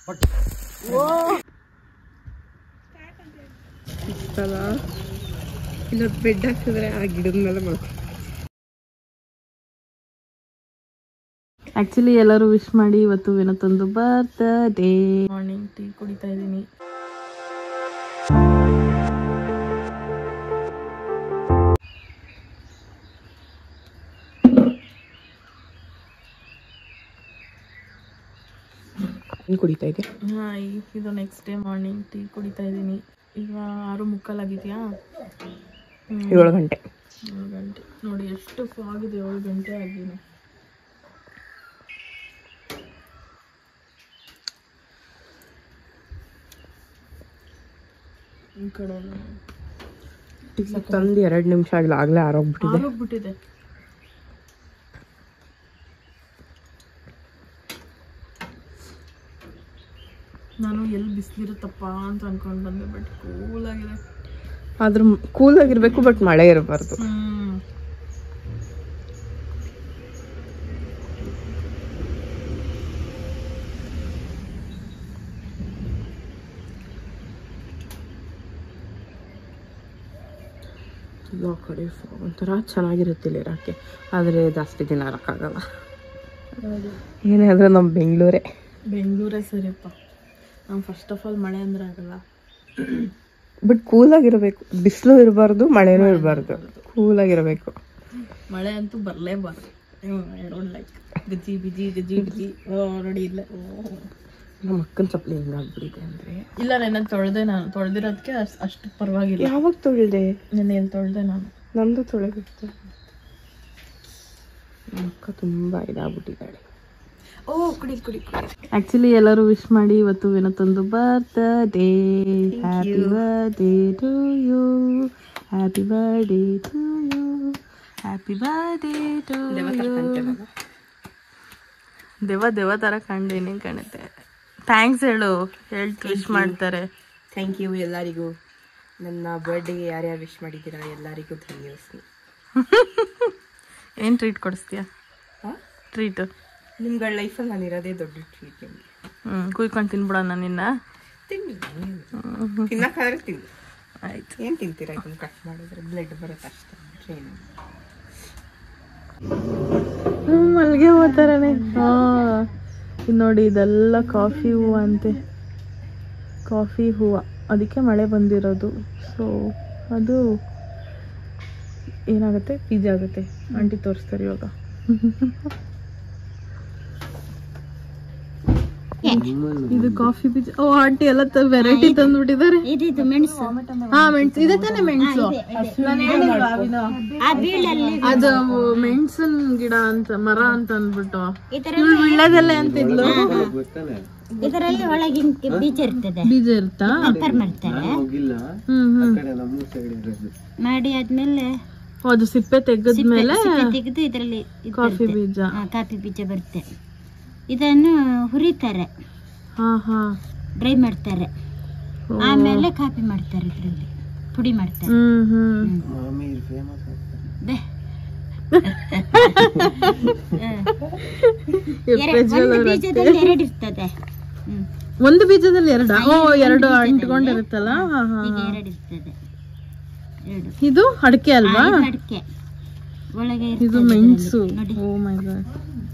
ಇಲ್ಲ ಬೆಡ್ ಹಾಕಿದ್ರೆ ಆ ಗಿಡದ ಮೇಲೆ ಮಾಡ್ಕೊ. ಆಕ್ಚುಲಿ ಎಲ್ಲರೂ ವಿಶ್ ಮಾಡಿ, ಇವತ್ತು ವಿನೋತಂದು ಬರ್ತ್ಡೇ. ಮಾರ್ನಿಂಗ್ ಟೀ ಕುಡಿತಾ ಇದ್ದೀನಿ. ಕುಡಿತಾ ಇದೆ. ಇದು ನೆಕ್ಸ್ಟ್ ಡೇ ಮಾರ್ನಿಂಗ್ ಟೀ ಕುಡಿತಾ ಇದ್ದೀನಿ. ಈಗ 6:45 ಆಗಿದೆಯಾ? 7 ಗಂಟೆ. 7 ಗಂಟೆ ನೋಡಿ, ಎಷ್ಟು ಫಾಗಿದೆ. 7 ಗಂಟೆ ಆಗಿದೆ. ಈ ಕಡೆ ತಂದು 2 ನಿಮಿಷ ಆಗಲ್ಲ, ಆಗಲೇ ಆರೋಗ್ಬಿಟ್ಟಿದೆ. ನಾನು ಎಲ್ಲಿ ಬಿಸಿಲಿರುತ್ತಪ್ಪ ಅಂತ ಅನ್ಕೊಂಡು ಬಂದೆ, ಬಟ್ ಕೂಲ್ ಆಗಿದೆ. ಆದ್ರೂ ಕೂಲ್ ಆಗಿರ್ಬೇಕು, ಬಟ್ ಮಳೆ ಇರಬಾರ್ದು. ಎಲ್ಲ ಕಡೆ ಒಂಥರ ಚೆನ್ನಾಗಿರುತ್ತೆ ಇಲ್ಲಿ ಇರೋಕ್ಕೆ, ಆದರೆ ಜಾಸ್ತಿ ದಿನ ಇರೋಕ್ಕಾಗಲ್ಲ. ಏನಾದರೂ ನಮ್ಮ ಬೆಂಗಳೂರೇ ಸರಿಯಪ್ಪ. ನಾವು ಫಸ್ಟ್ ಆಫ್ ಆಲ್ ಮಳೆ ಅಂದ್ರೆ ಆಗಲ್ಲ, ಬಟ್ ಕೂಲಾಗಿರಬೇಕು. ಬಿಸಿಲು ಇರಬಾರ್ದು, ಮಳೆನೂ ಇರಬಾರ್ದು, ಕೂಲಾಗಿರಬೇಕು. ಮಳೆ ಅಂತೂ ಬರಲೇಬಾರ್ದು. ಐ ಡೋಂಟ್ ಲೈಕ್ ಗಜಿ ಬಿಜಿ ನೋಡಿ. ಇಲ್ಲ ನಮ್ಮ ಅಕ್ಕನ ಚಪ್ಪಲಿ ಹೆಂಗಾಗ್ಬಿಟ್ಟಿದೆ ಅಂದರೆ, ಇಲ್ಲ ನಾನು ತೊಳೆದಿರೋದಕ್ಕೆ ಅಷ್ಟು ಪರವಾಗಿಲ್ಲ. ಯಾವಾಗ ತೊಳೆದೆ? ನೆನ್ನೆ ಎಲ್ಲಿ ತೊಳೆದೆ ನಾನು? ನಂದು ತೊಳೆದಿತ್ತು. ನಮ್ಮ ಅಕ್ಕ ತುಂಬ ಇದಾಗ್ಬಿಟ್ಟಿದ್ದಾಳೆ. ಕುಡಿ. ಆಕ್ಚುಲಿ ಎಲ್ಲರೂ ವಿಶ್ ಮಾಡಿ, ಇವತ್ತು ವಿನೋತಂದು birthday. Happy birthday to you, happy birthday to you, happy birthday to you. ದೇವ ಥರ ಕಂಡೇನೆ ಕಾಣುತ್ತೆ. ಥ್ಯಾಂಕ್ಸ್ ಹೇಳು ವಿಶ್ ಮಾಡ್ತಾರೆ. ಥ್ಯಾಂಕ್ ಯು ಎಲ್ಲರಿಗೂ. ನನ್ನ ಬರ್ಡೇಗೆ ಯಾರ್ಯಾರು ವಿಶ್ ಮಾಡಿದ್ದೀರಾ ಎಲ್ಲರಿಗೂ ಧನ್ಯವಾದ. ಏನು ಟ್ರೀಟ್ ಕೊಡಿಸ್ತೀಯಾ? ಟ್ರೀಟು ನಿಮ್ಗಳ ಲೈಫಲ್ಲಿ ನಾನು ಇರೋದೇ ದೊಡ್ಡ ಟ್ರೀಟ್. ಕುಯ್ಕೊಂಡು ತಿನ್ಬಿಡೋಣ ನಿನ್ನ. ತಿನ್ನಕ್ಕಾದ್ರೆ ತಿನ್ನು. ಆಯ್ತು. ಏನು ತಿಂತೀರಾ? ಇದನ್ನು ಕಟ್ ಮಾಡಿದ್ರೆ ಬ್ಲಡ್ ಬರುತ್ತೆ ಅಷ್ಟೇ. ಮಲ್ಗೆ ಹೋಗ್ತಾರನೆ. ಇದು ನೋಡಿ, ಇದೆಲ್ಲ ಕಾಫಿ ಹೂವು ಅಂತೆ. ಕಾಫಿ ಹೂವು, ಅದಕ್ಕೆ ಮಳೆ ಬಂದಿರೋದು. ಸೊ ಅದು ಏನಾಗುತ್ತೆ, ಬೀಜ ಆಗುತ್ತೆ. ಆಂಟಿ ತೋರಿಸ್ತಾರೆ ಇವಾಗ. ಇದು ಕಾಫಿ ಬೀಜ. ಆಂಟಿ ಎಲ್ಲ ವೆರೈಟಿ ತಂದ್ಬಿಟ್ಟಿದ್ದಾರೆ. ಮೆಣಸು. ಮೆಣಸು ಇದೆ ತಾನೆ? ಮೆಣಸು ಅದು ಮೆಣಸಿನ ಗಿಡ ಅಂತ, ಮರ ಅಂತ ಅಂದ್ಬಿಟ್ಟು ವಿಳ್ಯದೆಲೆ ಅಂತಿದ್ಲು. ಇದರಲ್ಲಿ ಒಳಗಿನ ಬೀಜ ಇರ್ತದೆ. ಬೀಜ ಇರುತ್ತಾ? ಮಾಡ್ತಾರೆ. ಮಾಡಿ ಆದ್ಮೇಲೆ ಅದು ಸಿಪ್ಪೆ ತೆಗೆದ್ಮೇಲೆ ತೆಗೆದು ಇದರಲ್ಲಿ ಕಾಫಿ ಬೀಜ ಬರುತ್ತೆ. ಇದನ್ನು ಹುರಿತಾರೆ, ಡ್ರೈ ಮಾಡ್ತಾರೆ, ಆಮೇಲೆ ಕಾಫಿ ಮಾಡ್ತಾರೆ. ಇದರಲ್ಲಿ ಪುಡಿ ಮಾಡ್ತಾರೆ. ಬೀಜದಲ್ಲಿ 2 ಇರ್ತದೆ. ಒಂದು ಬೀಜದಲ್ಲಿ 2 ಅಂಟ್ಕೊಂಡಿರುತ್ತಲ್ಲ. 2 ಇರ್ತದೆ. ಇದು ಅಡಿಕೆ ಅಲ್ವಾ? ಅಡಿಕೆ ಒಳಗೆ ಇದು ಮೆಣಸು. ಓ ಮೈ ಗಾಡ್.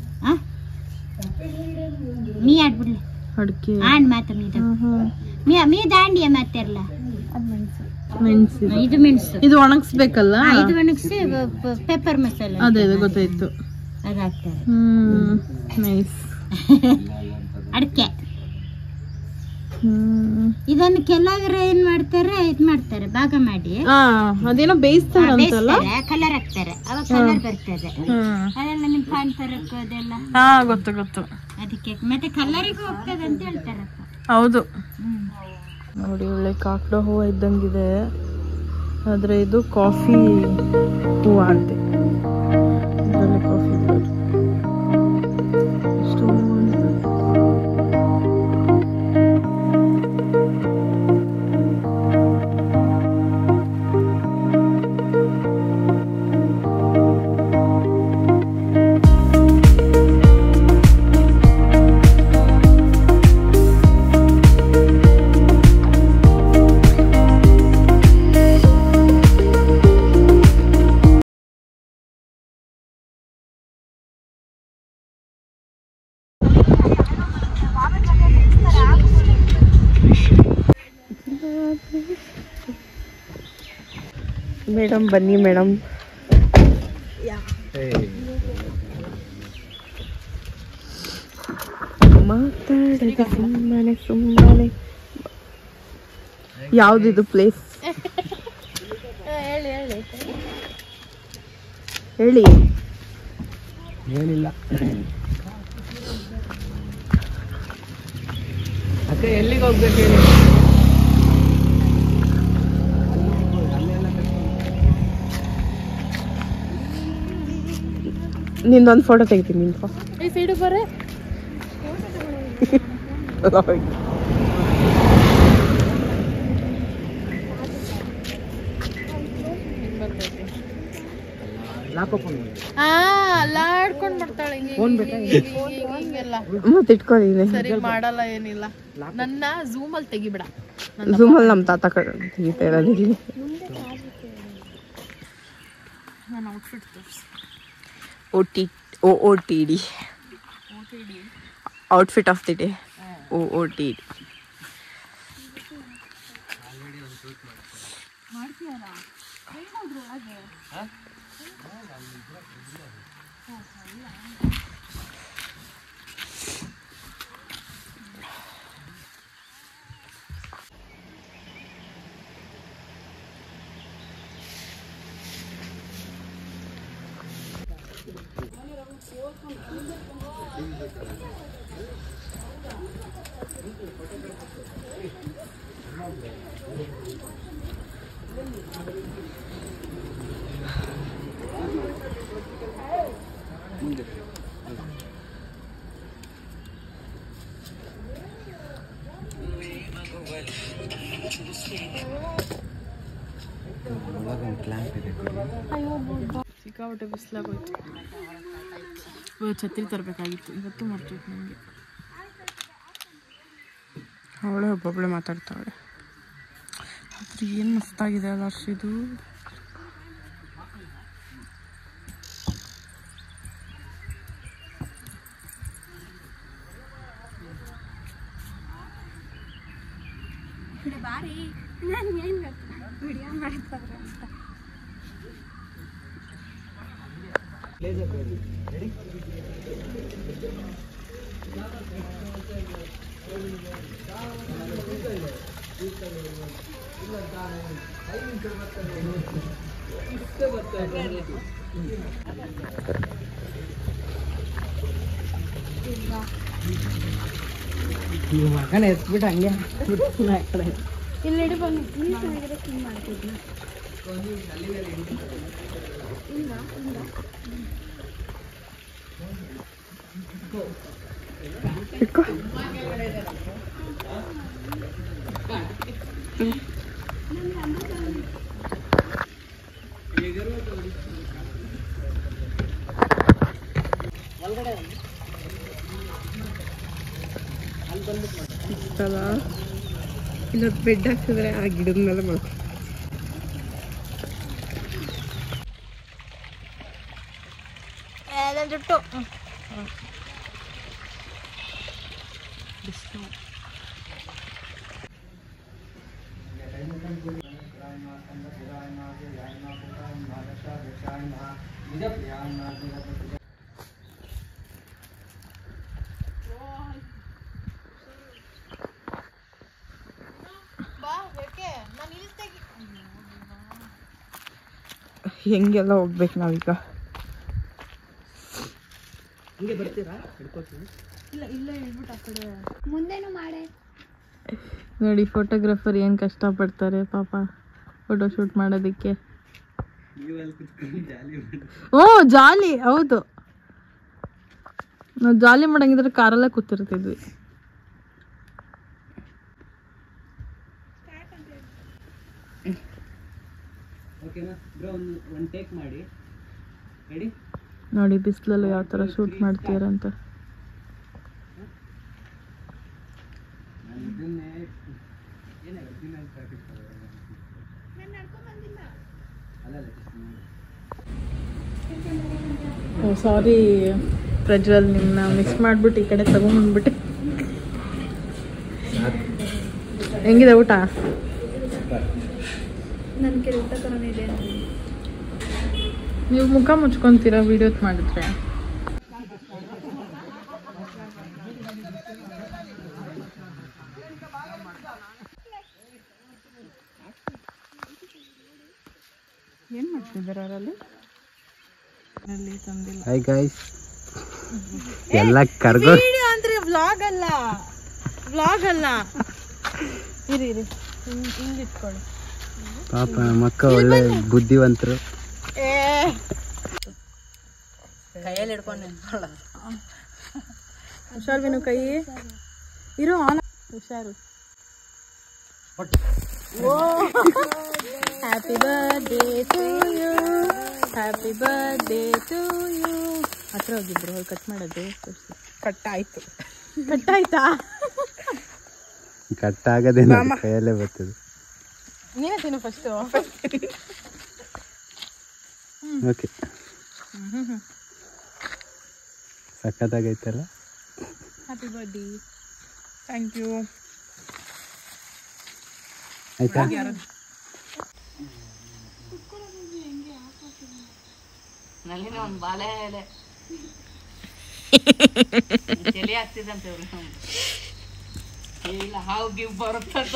ಮೀ ಆಡ್ಬಿಡ್ಲಿ ಅಡಿಕೆ ಆಂಡ್ ಮಾತ ಮೀ ದಾಂಡಿಯ ಮಾತಿರಲ್ಲ. ಮೆಣಸು. ಇದು ಮೆಣಸು. ಇದು ಒಣಗಿಸ್ಬೇಕಲ್ಲ? ಇದು ಒಣಗಿಸಿ ಪೆಪ್ಪರ್ ಮಸಾಲೆ. ಅದೇ ಗೊತ್ತಾಯ್ತು. ಅದು ಹಾಕ್ತಾರೆ. ನೈಸ್. ಅಡಿಕೆ. ಇದನ್ನು ಕೆಲವರು ಏನ್ ಮಾಡ್ತಾರೆ, ಭಾಗ ಮಾಡಿ ಅದೇನೋ ಬೇಯಿಸ್ತಾರಂತಲ್ಲ, ಕಲರ್ ಹಾಕ್ತಾರೆ. ಅವಾಗ ಕಲರ್ ಬರ್ತದೆ. ಅದೆಲ್ಲ ನಿಮ್ ಕಾಣ್ತಾರಕ್ಕ ಅದೆಲ್ಲ. ಗೊತ್ತು. ಅದಕ್ಕೆ ಮತ್ತೆ ಕಲರಿಗೂ ಹೋಗ್ತದೆ ಅಂತ ಹೇಳ್ತಾರಪ್ಪ. ಹೌದು. ನೋಡಿ, ಒಳ್ಳೆ ಕಾಕಡ ಹೂವು ಇದ್ದಂಗಿದೆ, ಆದ್ರೆ ಇದು ಕಾಫಿ ಹೂವು ಅಂತೆ. ಇದರಲ್ಲಿ ಕಾಫಿ ಮೇಡಮ್ ಬನ್ನಿ ಮೇಡಮ್. ಮಾತಾಡದೆ ಸುಮ್ಮನೆ ಸುಮ್ಮನೆ. ಯಾವ್ದಿದು ಪ್ಲೇಸ್ ಹೇಳಿ. ಏನಿಲ್ಲ ಅಕ್ಕ, ಎಲ್ಲಿಗೆ ಹೋಗ್ಬೇಕು ಹೇಳಿ. ನಿಂದೊಂದು ಫೋಟೋ ತೆಗಿತೀನಿ. ನಿಂತ್ಕೊ. ಈ ಸೈಡ್ ಬರೇ ಅಲ್ಲಾಡ್ಕೊಂಡ್ ಬರ್ತಾಳೆ ಹಿಂಗೆಲ್ಲ. ಮತ್ತೆ ಇಟ್ಕೊಂಡಿದ್ದೀನಿ. ಸರಿ ಮಾಡಲ್ಲ ಏನಿಲ್ಲ. ನನ್ನ ಝೂಮ್ ಅಲ್ಲಿ ತೆಗಿಬಿಡ. ಝೂಮಲ್ಲಿ ನಮ್ಮ ತಾತ ತೆಗಿತಾ ಇರೋದು ಇಲ್ಲಿ. ನನ್ನ ಔಟ್ಫಿಟ್ ತೋರಿಸಿ. OOTD outfit of the day. OOTD. ಸಿಕ್ಕಾಪಟ್ಟೆ ಬಿಸಿಲಾಗೋಯ್ತು. ಛತ್ರಿ ತರಬೇಕಾಗಿತ್ತು, ಇವತ್ತು ಮರ್ತೋಯ್ತು ನನಗೆ. ಅವಳೆ ಒಬ್ಬೊಬ್ಬಳೆ ಮಾತಾಡ್ತಾವಳೆ. ಆದ್ರೆ ಏನು ಮಸ್ತಾಗಿದೆ ಅಲ್ಲ ಇದು. ಮಗನ ಎತ್ಬಿಟ್ಟು ಹಂಗೆ ಇಲ್ಲಿ ಬಂದು ನೀರು ಚೆನ್ನಾಗಿರೋ ಕ್ಲೀನ್ ಮಾಡ್ತಿದ್ವಿ. ಇಲ್ಲೊಂದು ಬೆಡ್ ಹಾಕಿದ್ರೆ ಆ ಗಿಡದ ಮೇಲೆ ಮಾಡ್ಕೊ. ಜುಟ್ಟು ಹೆಂಗೆಲ್ಲ ಹೋಗ್ಬೇಕು ನಾವೀಗ. ಹಿಂಗೆ ಬರ್ತೀರಾ? ಹಿಡ್ಕೊತೀನಿ. ಇಲ್ಲ ಇಲ್ಲ ಹೇಳ್ಬಿಟ್ಟು ಆ ಕಡೆ ಮುಂದೆನೂ ಮಾಡೆ. ನೋಡಿ ಫೋಟೋಗ್ರಾಫರ್ ಏನು ಕಷ್ಟಪಡ್ತಾರೆ ಪಾಪ ಫೋಟೋ ಶೂಟ್ ಮಾಡೋದಕ್ಕೆ. ಓ ಜಾಲಿ, ಹೌದು. ನಾವು ಜಾಲಿ ಮಾಡಂಗಿದ್ರೆ ಕಾರಲ್ಲೇ ಕೂತಿರ್ತಿದ್ವಿ. ನೋಡಿ ಬಿಸಿಲಲ್ಲಿ ಯಾವ ಥರ ಶೂಟ್ ಮಾಡ್ತೀರಂತ. ಸಾರಿ ಪ್ರಜ್ವಲ್, ನಿಮ್ಮನ್ನ ಮಿಸ್ ಮಾಡಿಬಿಟ್ಟು ಈ ಕಡೆ ತಗೊಂಡ್ಬಂದ್ಬಿಟ್ಟೆ. ಹೆಂಗಿದೆ ಊಟ? ನನ್ನ ಕೆಲಸ ಇದೆ. ನೀವು ಮುಖ ಮುಚ್ಕೊಂತೀರಾ ವಿಡಿಯೋತ್ ಮಾಡಿದ್ರೆ. ಏನು ಮಾಡ್ತಿದ್ದಾರೆ ಅವರಲ್ಲಿ? ತಂದಿಲ್ಲ. ಹಾಯ್ ಗೈಸ್, ಎಲ್ಲ ಕರ್ಗೋ ಅಂದ್ರೆ ವ್ಲಾಗ್ ಅಲ್ಲ, ವ್ಲಾಗ್ ಅಲ್ಲ. ಇರಿ ಹಿಂಗಿಟ್ಕೊಳ್ಳಿ. ಪಾಪ ಮಕ್ಕ ಒಳ್ಳೆ ಬುದ್ಧಿವಂತರು. ಕೈಯಲ್ಲಿ ಹಿಡ್ಕೊಂಡು ಹುಷಾರ್ ವಿನು, ಕೈ ಇರೋ ಆನ, ಹುಷಾರು. Happy birthday to you, happy birthday to you. ಹತ್ರ ಹೋಗಿದ್ರು ಅವ್ರು ಕಟ್ ಮಾಡೋದು. ಕಟ್ಟಾಯ್ತು. ಕಟ್ಟಾಯ್ತಾ? ಕಟ್ಟಾಗದೆ ಕೈಯಲ್ಲೇ ಬರ್ತದೆ. ನೀನೇ ತಿನ್ನು ಫಸ್ಟು. ಓಕೆ, ಸಖತ್ತಾಗೈತಲ್ಲ. Happy birthday. Thank you. ಆಯ್ತಾ? ನಲ್ಲಿನ ಒಂದು ಬಾಳೆ ಎಲೆ ಚಳಿ ಆಗ್ತಿದಂತೆ ಇಲ್ಲ, ಹಾವು ಗಿವ್ ಬರುತ್ತಂತ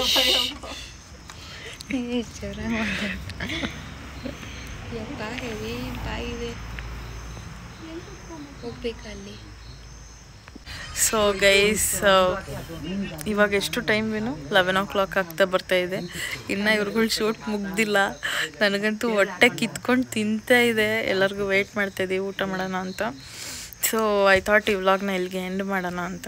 ಹೋಗ್ಬೇಕಲ್ಲಿ. ಸೊ ಗೈಸ್, ಇವಾಗ ಎಷ್ಟು ಟೈಮ್ ಏನು 11 o'clock ಆಗ್ತಾ ಬರ್ತಾ ಇದೆ. ಇನ್ನು ಇವ್ರುಗಳು ಶೂಟ್ ಮುಗ್ದಿಲ್ಲ. ನನಗಂತೂ ಹೊಟ್ಟೆ ಕಿತ್ಕೊಂಡು ತಿಂತಾ ಇದೆ. ಎಲ್ಲರಿಗೂ ವೆಯ್ಟ್ ಮಾಡ್ತಾ ಇದ್ದೀವಿ ಊಟ ಮಾಡೋಣ ಅಂತ. ಸೊ ಐ ಥಾಟ್ ಈ ವ್ಲಾಗ್ನ ಇಲ್ಲಿಗೆ ಎಂಡ್ ಮಾಡೋಣ ಅಂತ.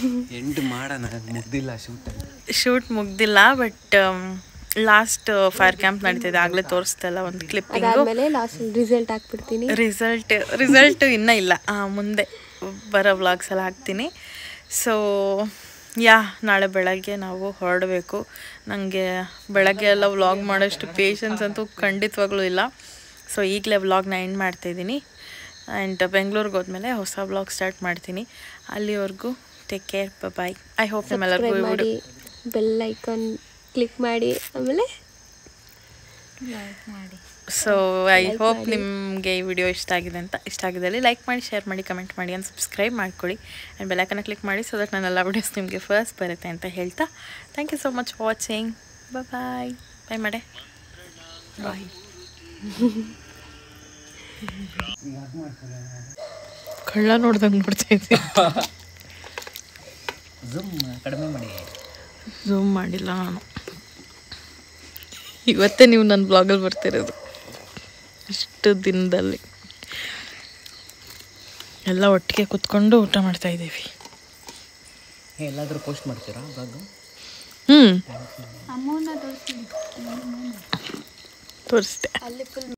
ಶೂಟ್ ಮುಗ್ದಿಲ್ಲ, ಬಟ್ ಲಾಸ್ಟ್ ಫೈರ್ ಕ್ಯಾಂಪ್ ನಡೀತಿದೆ. ಆಗಲೇ ತೋರಿಸ್ತಾ ಇಲ್ಲ ಒಂದು ಕ್ಲಿಪ್ಪಿಂಗು. ರಿಸಲ್ಟ್ ಹಾಕ್ಬಿಡ್ತೀನಿ. ರಿಸಲ್ಟ್ ಇನ್ನೂ ಇಲ್ಲ, ಮುಂದೆ ಬರೋ ವ್ಲಾಗ್ಸ್ ಎಲ್ಲ ಹಾಕ್ತೀನಿ. ಸೊ ನಾಳೆ ಬೆಳಗ್ಗೆ ನಾವು ಹೊರಡಬೇಕು. ನನಗೆ ಬೆಳಗ್ಗೆ ಎಲ್ಲ ವ್ಲಾಗ್ ಮಾಡೋಷ್ಟು ಪೇಷನ್ಸ್ ಅಂತೂ ಖಂಡಿತವಾಗ್ಲೂ ಇಲ್ಲ. ಸೊ ಈಗಲೇ ವ್ಲಾಗ್ನ ಎಂಡ್ ಮಾಡ್ತಾಯಿದ್ದೀನಿ. ಆ್ಯಂಡ್ ಬೆಂಗಳೂರಿಗೆ ಹೋದ್ಮೇಲೆ ಹೊಸ ವ್ಲಾಗ್ ಸ್ಟಾರ್ಟ್ ಮಾಡ್ತೀನಿ. ಅಲ್ಲಿವರೆಗೂ take care, bye. I hope ನಿಮ್ಮೆಲ್ಲರಿಗೂ ಮಾಡಿ, ಬೆಲ್ ಐಕಾನ್ ಕ್ಲಿಕ್ ಮಾಡಿ, ಆಮೇಲೆ ಲೈಕ್ ಮಾಡಿ. ಸೊ ಐ ಹೋಪ್ ನಿಮಗೆ ಈ ವಿಡಿಯೋ ಇಷ್ಟ ಆಗಿದ್ದಲ್ಲಿ ಲೈಕ್ ಮಾಡಿ, ಶೇರ್ ಮಾಡಿ, ಕಮೆಂಟ್ ಮಾಡಿ ಆ್ಯಂಡ್ ಸಬ್ಸ್ಕ್ರೈಬ್ ಮಾಡ್ಕೊಳ್ಳಿ. ಆ್ಯಂಡ್ ಬೆಲ್ಲೈಕನ್ನ ಕ್ಲಿಕ್ ಮಾಡಿ, ಸೊ ದಟ್ ನನ್ನೆಲ್ಲ ವಿಡಿಯೋಸ್ ನಿಮಗೆ ಫಸ್ಟ್ ಬರುತ್ತೆ ಅಂತ ಹೇಳ್ತಾ thank you so much for watching. Bye ಮಾಡೆ. ಬಾಯ್. ಕಳ್ಳ ನೋಡ್ದಂಗೆ ನೋಡ್ತಾ ಇದ್ದೀನಿ. ಝೂಮ್ ಮಾಡಿಲ್ಲ ನಾನು. ಇವತ್ತೇ ನೀವು ನನ್ನ ಬ್ಲಾಗಲ್ಲಿ ಬರ್ತಿರೋದು. ಇಷ್ಟು ದಿನದಲ್ಲಿ ಎಲ್ಲ ಒಟ್ಟಿಗೆ ಕುತ್ಕೊಂಡು ಊಟ ಮಾಡ್ತಾ ಇದ್ದೀವಿ. ಎಲ್ಲಾದರೂ ಪೋಸ್ಟ್ ಮಾಡ್ತೀರಾ ಬ್ಲಾಗ್? ತೋರಿಸ್ದೆ.